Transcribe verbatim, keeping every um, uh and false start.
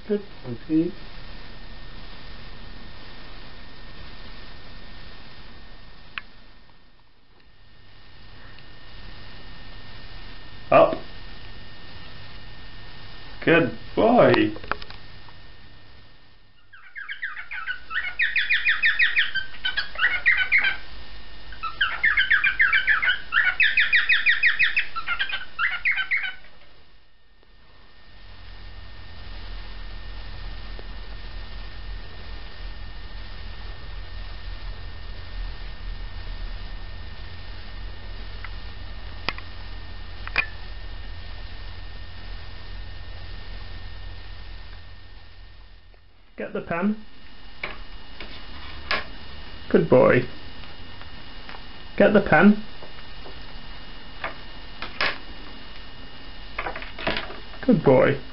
Good boy, Pete. Up. Good boy. Get the pen. Good boy. Get the pen. Good boy.